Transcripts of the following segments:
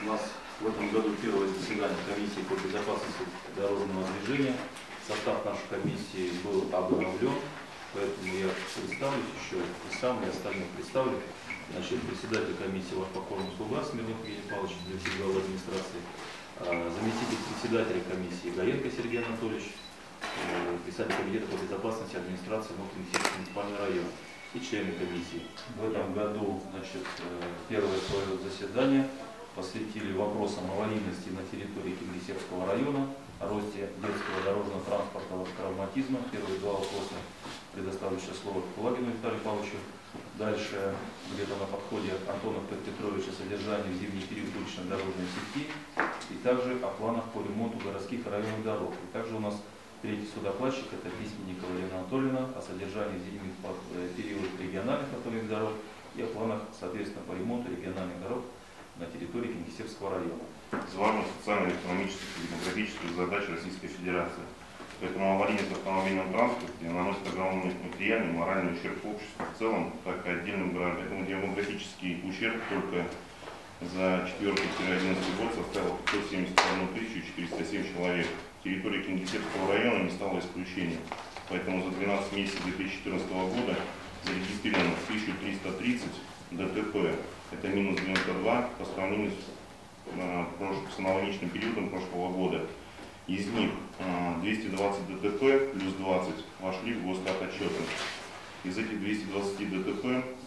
У нас в этом году первое заседание комиссии по безопасности дорожного движения. Состав нашей комиссии был обновлен, поэтому я представлюсь еще и сам, и остальных представлю. Значит, председатель комиссии ваш покорный слуга Смирнов Евгений Павлович, глава администрации, заместитель председателя комиссии Гаенко Сергей Анатольевич, председатель комитета по безопасности администрации внутренних муниципального района и члены комиссии. В этом году, значит, первое свое заседание посвятили вопросам аварийности на территории Кингисеппского района, о росте детского дорожного транспортного травматизма. Первые два вопроса предоставлю сейчас слово Кулагину Виталию Павловичу. Дальше, где-то на подходе Антонов Петрович о содержании в зимний период уличной дорожной сети и также о планах по ремонту городских и районных дорог. И также у нас третий судоплатчик, это Письменникова Елена Анатольевна, о содержании в зимний период региональных автомобильных дорог и о планах, соответственно, по ремонту региональных дорог на территории Кингисеппского района. Из важных социально-экономических и демографических задач Российской Федерации. Поэтому аварийность в автомобильном транспорте наносит огромный материальный и моральный ущерб обществу в целом, так и отдельным гражданам. Демографический ущерб только за 4-11 год составил 571 407 человек. Территория Кингисеппского района не стала исключением. Поэтому за 12 месяцев 2014 года зарегистрировано 1330 ДТП. Это минус 92 по сравнению с аналогичным периодом прошлого года. Из них 220 ДТП плюс 20 вошли в госстатотчетность. Из этих 220 ДТП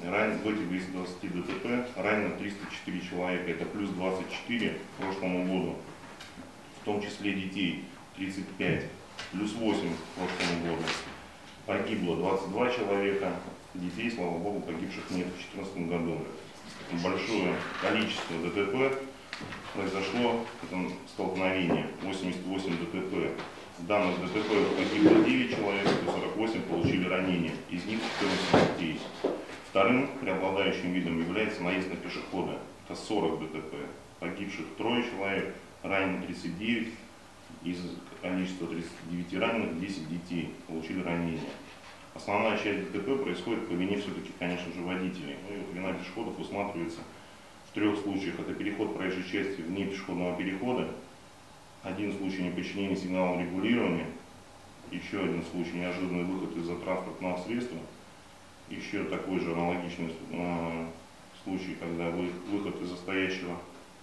ранено 304 человека, это плюс 24 к прошлому году, в том числе детей 35, плюс 8 к прошлому году. Погибло 22 человека, детей, слава богу, погибших нет в 2014 году. Большое количество ДТП произошло столкновение, 88 ДТП. В данных ДТП погибло 9 человек, 48 получили ранения, из них 14 детей. Вторым преобладающим видом является наезд на пешехода, это 40 ДТП. Погибших 3 человек, раненых 39, из количества 39 раненых 10 детей получили ранения. Основная часть ДТП происходит по вине все-таки, конечно же, водителей. Вина пешеходов усматривается в 3 случаях. Это переход проезжей части вне пешеходного перехода, один случай неподчинения сигналам регулирования, еще один случай неожиданный выход из-за транспортного средства, еще такой же аналогичный случай, когда выход из-за стоящего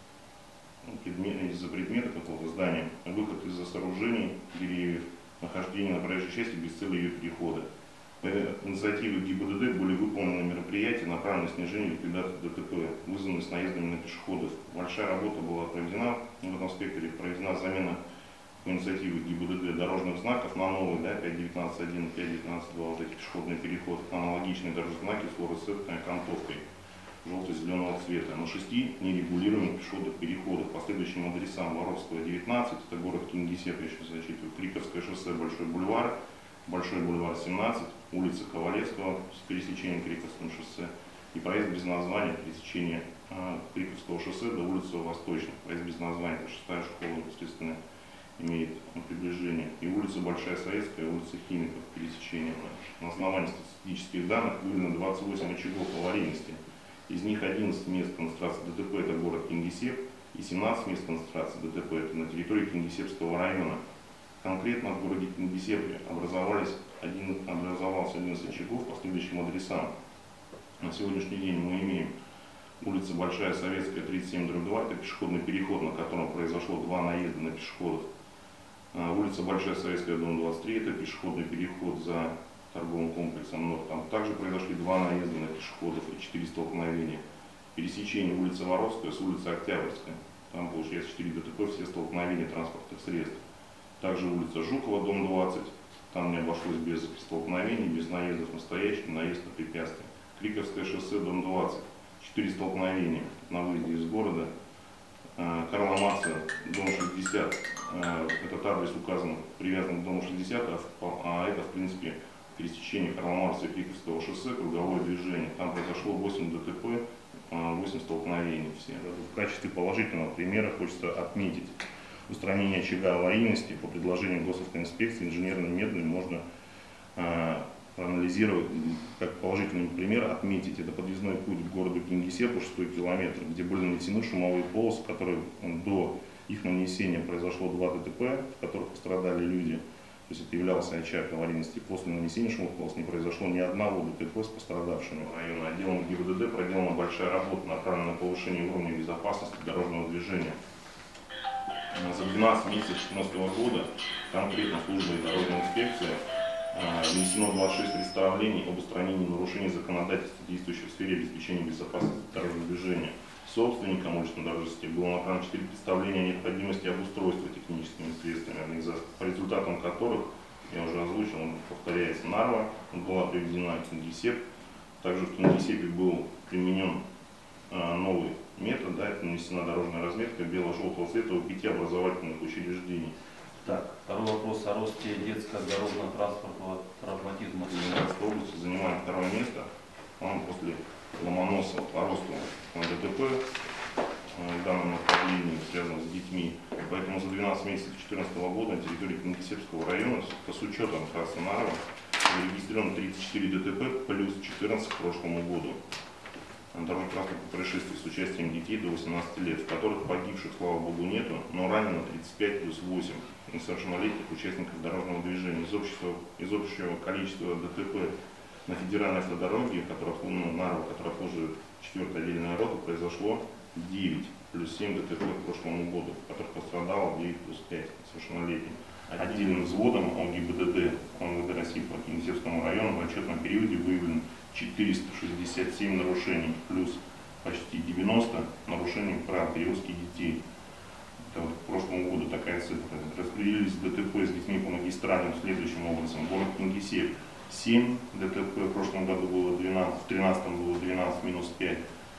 из-за предмета какого-то здания, выход из-за сооружений, деревьев, нахождение на проезжей части без цели ее перехода. По инициативе ГИБДД были выполнены мероприятия, направленные на снижение ликвидации ДТП, вызванные с наездами на пешеходов. Большая работа была проведена в этом спекторе, проведена замена по инициативе ГИБДД дорожных знаков на новые, 5.19.1 и 5.19.2, вот эти пешеходные переходы, аналогичные дорожные знаки с флуоресцентной окантовкой желто-зеленого цвета на 6 нерегулируемых пешеходных переходах по следующим адресам: Воровского 19, это город Кингисепп, я сейчас зачитываю, Криковское шоссе, Большой бульвар 17, улица Ковалевского с пересечением Криковского шоссе и проезд без названия, пересечение Криковского шоссе до улицы Восточной, проезд без названия, это 6-я школа непосредственно имеет приближение, и улица Большая Советская, улица Химиков, пересечение. На основании статистических данных выявлено 28 очагов аварийности. Из них 11 мест концентрации ДТП это город Кингисепп и 17 мест концентрации ДТП это на территории Кингисеппского района. Конкретно в городе Кингисеппе образовался 11 очагов по следующим адресам. На сегодняшний день мы имеем улица Большая Советская 37/2, это пешеходный переход, на котором произошло 2 наезда на пешеходов. Улица Большая Советская, дом 23, это пешеходный переход за торговым комплексом НОР. Там также произошли 2 наезда на пешеходов и 4 столкновения. Пересечение улицы Воровская с улицы Октябрьская. Там получается 4 ДТП, все столкновения транспортных средств. Также улица Жукова, дом 20. Там не обошлось без столкновений, без наездов настоящих, наезд на препятствия. Криковское шоссе, дом 20. 4 столкновения на выезде из города. Карла Маркса, дом 60. Этот адрес указан, привязан к дому 60, а это, в принципе, пересечение Карла Маркса и Криковского шоссе, круговое движение. Там произошло 8 ДТП, 8 столкновений. Все. В качестве положительного примера хочется отметить устранение очага аварийности по предложению госавтоинспекции инженерным методом можно проанализировать, как положительный пример отметить. Это подъездной путь к городу Кингисеппу, 6 километр, где были нанесены шумовые полосы, которые до их нанесения произошло 2 ДТП, в которых пострадали люди. То есть это являлся очаг аварийности. После нанесения шумовых полос не произошло ни одного ДТП с пострадавшими. Района отделом ГИБДД проделана большая работа, направленная на повышение уровня безопасности дорожного движения. За 12 месяцев 2014 года конкретно службой дорожной инспекции внесено 26 представлений об устранении нарушений законодательства, действующих в сфере обеспечения безопасности дорожного движения. Собственникам уличной дорожной сети было направлено 4 представления о необходимости обустройства техническими средствами организации, по результатам которых, я уже озвучил, повторяется, Нарва была приведена в Кингисепп. Также в Кингисеппе был применен новый метод, это нанесена дорожная разметка бело-желтого цвета у 5 образовательных учреждений. Так, второй вопрос о росте детско-дорожного транспортного травматизма. Ленинградской области занимает 2 место. Он после Ломоносова по росту ДТП в данном направлении, связанном с детьми. Поэтому за 12 месяцев 2014 года на территории Кингисеппского района, с учетом трассы Нарва, зарегистрировано 34 ДТП плюс 14 к прошлому году. Дорожно-транспортных происшествий с участием детей до 18 лет, в которых погибших, слава богу, нету, но ранено 35 плюс 8 несовершеннолетних участников дорожного движения. Из общего количества ДТП на федеральной автодороге, Нарва, которая обслуживает 4-я отдельная рота, произошло 9 плюс 7 ДТП к прошлому году, в которых пострадало 9 плюс 5 несовершеннолетних. Отдельным взводом ГИБДД МВД России по Кингисеппскому району в отчетном периоде выявлено 467 нарушений, плюс почти 90 нарушений прав перевозки детей. Это вот к прошлому году такая цифра. Распределились ДТП с детьми по магистралям следующим образом. Город Кингисепп 7 ДТП, в прошлом году было 12, в 2013 было 12 минус 5.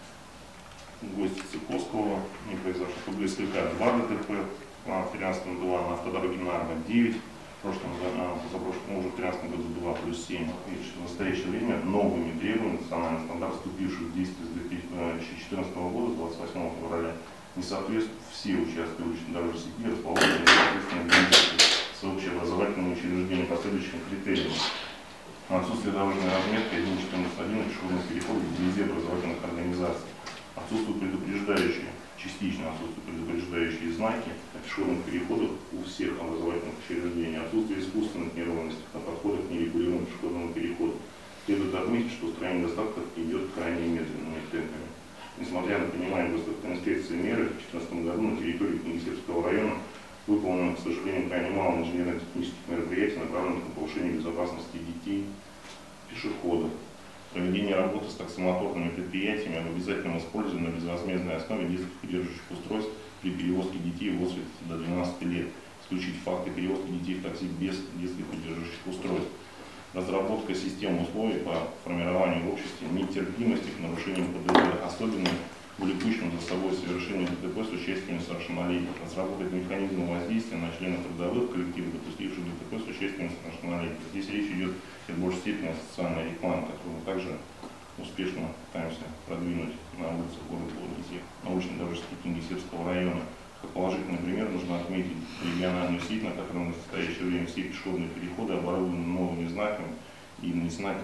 В Гостице Цыковского не произошло. В ГСК 2 ДТП, в 2013 2, на автодороге Нарва 9. В прошлом году, уже в 2013 году 2 плюс 7. Видите, что в настоящее время новыми требованиями национальных стандартов, вступивших в действие с 2014 года, с 28 февраля, не соответствуют все участки уличной дорожной сети, расположенные соответственно с общеобразовательными учреждениями по следующим критериям. Отсутствие дорожной разметки 1.14.1 пешеходных переходов вблизи образовательных организаций. Отсутствуют предупреждающие, частично отсутствуют предупреждающие знаки о пешеходных переходах у всех образовательных учреждений. Отсутствие искусственных неровностей на подходах к нерегулируемому пешеходному переходу. Следует отметить, что устранение недостатков идет крайне медленными темпами. Несмотря на принимаемые государственной инспекцией меры, в 2014 году на территории Кингисеппского района выполнено, к сожалению, крайне мало инженерно-технических мероприятий, направленных на повышение безопасности детей, пешеходов. Проведение работы с таксомоторными предприятиями об обязательном использовании на безвозмездной основе детских поддерживающих устройств при перевозке детей в возрасте до 12 лет. Исключить факты перевозки детей в такси без детских поддерживающих устройств. Разработка системы условий по формированию в обществе нетерпимости к нарушениям ПДД, особенно влекущим за собой совершение ДТП с участием несовершеннолетних. Разработать механизм воздействия на членов трудовых коллективов, допустивших ДТП с участием несовершеннолетних. Здесь речь идет в большей степени о социальной рекламе, которую мы также успешно пытаемся продвинуть на улицах города на уличной дорожке Кингисеппского района. Как положительный пример нужно отметить региональную сеть, на которой в настоящее время все пешеходные переходы оборудованы новыми знаками и нанесена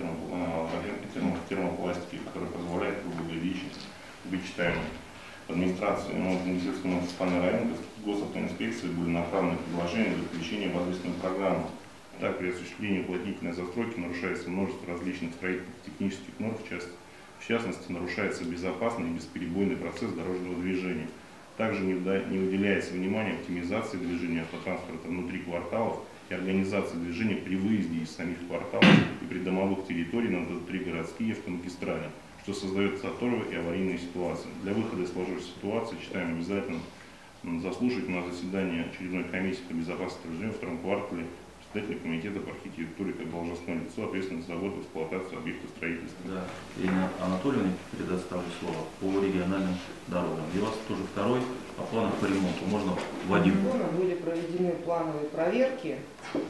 термопластики, которая позволяет круглогодично быть читаемым. Администрации Кингисеппского муниципального района госавтоинспекции были направлены предложения для включения в адресную программу. Так, при осуществлении уплотнительной застройки нарушается множество различных строительно-технических норм, в частности, нарушается безопасный и бесперебойный процесс дорожного движения. Также не уделяется внимания оптимизации движения автотранспорта внутри кварталов и организации движения при выезде из самих кварталов и придомовых территорий на внутригородские автомагистрали, что создает заторы и аварийные ситуации. Для выхода из сложившейся ситуации считаем обязательно заслушать на заседание очередной комиссии по безопасности движения во втором квартале председателя комитета по архитектуре как должностное лицо, ответственное за работу, эксплуатацию объектов строительства. Да. Ирина Анатольевна, предоставлю слово по региональным дорогам. И у вас тоже второй по планам по ремонту. Можно Вадим. Были проведены плановые проверки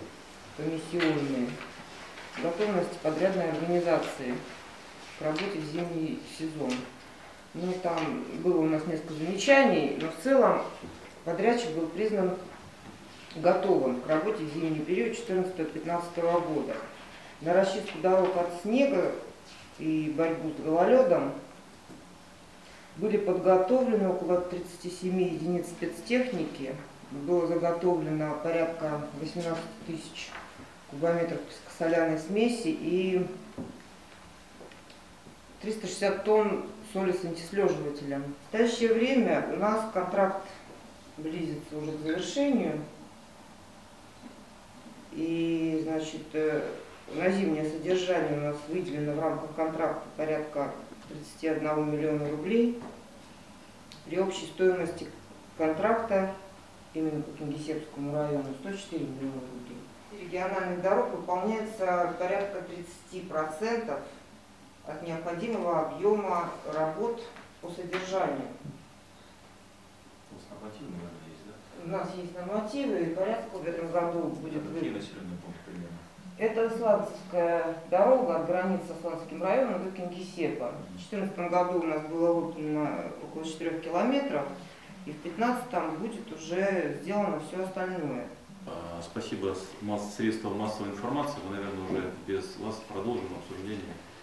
комиссионные готовности подрядной организации к работе в зимний сезон. Ну, там было у нас несколько замечаний, но в целом подрядчик был признан готовым к работе в зимний период 2014-2015 года. На расчистку дорог от снега и борьбу с гололедом были подготовлены около 37 единиц спецтехники. Было заготовлено порядка 18 тысяч кубометров пескосоляной смеси и 360 тонн соли с антислеживателем. В настоящее время у нас контракт близится уже к завершению. И, значит, на зимнее содержание у нас выделено в рамках контракта порядка 31 миллиона рублей. При общей стоимости контракта именно по Кингисеппскому району 104 миллиона рублей. Региональных дорог выполняется порядка 30% от необходимого объема работ по содержанию. Нормативы, наверное, есть, да? У нас есть нормативы, и порядка в этом году будет Какие населенные пункты примерно? Это Сланцевская дорога от границы с Сланцевским районом до Кингисеппа. В 2014 году у нас было выполнено около 4 километров, и в 2015 будет уже сделано все остальное. Спасибо средствам массовой информации. Мы, наверное, уже без вас продолжим обсуждение